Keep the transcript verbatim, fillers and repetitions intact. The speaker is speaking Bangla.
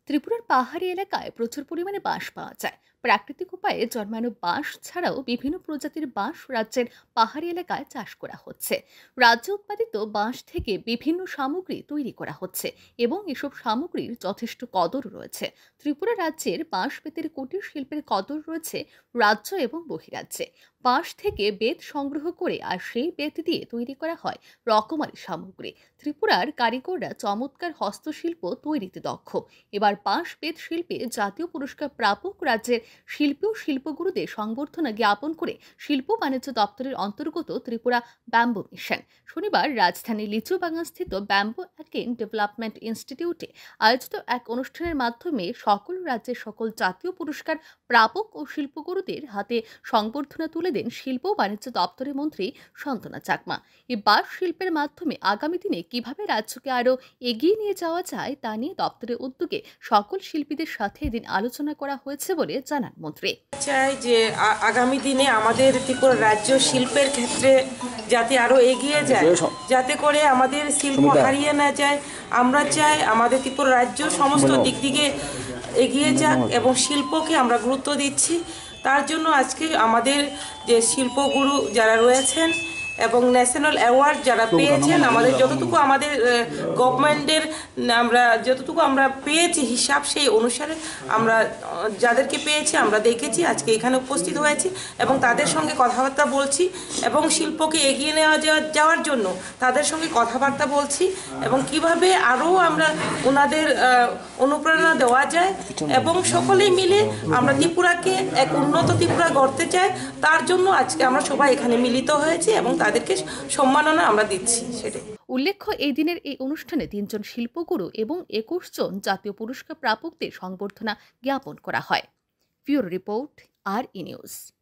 ত্রিপুরার পাহাড়ি এলাকায় প্রচুর পরিমাণে বাঁশ পাওয়া যায়। প্রাকৃতিক উপায়ে জন্মানো বাঁশ ছাড়াও বিভিন্ন প্রজাতির বাঁশ রাজ্যের পাহাড়ি এলাকায় চাষ করা হচ্ছে। রাজ্যে উৎপাদিত বাঁশ থেকে বিভিন্ন সামগ্রী তৈরি করা হচ্ছে এবং এসব সামগ্রীর যথেষ্ট কদর রয়েছে। ত্রিপুরা রাজ্যের বাঁশ বেতের কুটির শিল্পের কদর রয়েছে রাজ্য এবং বহিরাজ্যে। বাঁশ থেকে বেত সংগ্রহ করে আর সেই বেত দিয়ে তৈরি করা হয় রকমারি সামগ্রী। ত্রিপুরার কারিগররা চমৎকার হস্তশিল্প তৈরিতে দক্ষ। এবার বাঁশ বেত শিল্পে জাতীয় পুরস্কার প্রাপক রাজ্যের শিল্পী ও শিল্পগুরুদের সংবর্ধনা জ্ঞাপন করে শিল্প বাণিজ্য দপ্তরের অন্তর্গত ত্রিপুরা ব্যাম্বো মিশন শনিবার রাজধানীর লিচুবাগানস্থিত ব্যাম্বো অ্যাকেন ডেভেলপমেন্ট ইনস্টিটিউটে আয়োজিত এক অনুষ্ঠানের মাধ্যমে সকল রাজ্যের সকল জাতীয় পুরস্কার প্রাপক ও শিল্পগুরুদের হাতে সংবর্ধনা তুলে দেন শিল্প ও বাণিজ্য দপ্তরের মন্ত্রী শান্তনা চাকমা। এই বাঁশ শিল্পের মাধ্যমে আগামী দিনে কিভাবে রাজ্যকে আরও এগিয়ে নিয়ে যাওয়া যায় তা নিয়ে দপ্তরের উদ্যোগে সকল শিল্পীদের সাথে এদিন আলোচনা করা হয়েছে বলে জানান মন্ত্রী। চাই যে আগামী দিনে আমাদের ত্রিপুরা রাজ্য শিল্পের ক্ষেত্রে যাতে আরো এগিয়ে যায়, যাতে করে আমাদের শিল্প হারিয়ে না যায়। আমরা চাই আমাদের ত্রিপুরা রাজ্য সমস্ত দিক থেকে এগিয়ে যাক এবং শিল্পকে আমরা গুরুত্ব দিচ্ছি। তার জন্য আজকে আমাদের যে শিল্পগুরু যারা রয়েছেন এবং ন্যাশনাল অ্যাওয়ার্ড যারা পেয়েছেন, আমাদের যতটুকু আমাদের গভর্নমেন্টের আমরা যতটুকু আমরা পেয়েছি হিসাব, সেই অনুসারে আমরা যাদেরকে পেয়েছি আমরা দেখেছি, আজকে এখানে উপস্থিত হয়েছি এবং তাদের সঙ্গে কথাবার্তা বলছি এবং শিল্পকে এগিয়ে নেওয়া যাওয়ার জন্য তাদের সঙ্গে কথাবার্তা বলছি এবং কিভাবে আরও আমরা ওনাদের অনুপ্রেরণা দেওয়া যায় এবং সকলেই মিলে আমরা ত্রিপুরাকে এক উন্নত ত্রিপুরা গড়তে চাই। তার জন্য আজকে আমরা সবাই এখানে মিলিত হয়েছি এবং তাদেরকে সম্মাননা আমরা দিচ্ছি। সেটাই উল্লেখ্য, এই দিনের এই অনুষ্ঠানে তিনজন শিল্পগুরু এবং একুশ জন জাতীয় পুরস্কার প্রাপকদের সংবর্ধনা জ্ঞাপন করা হয়। ব্যুরো রিপোর্ট, আর ই নিউজ।